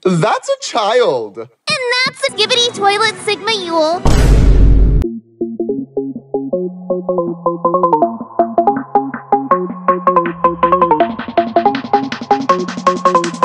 That's a child. And that's a Skibidi Toilet Sigma Yule.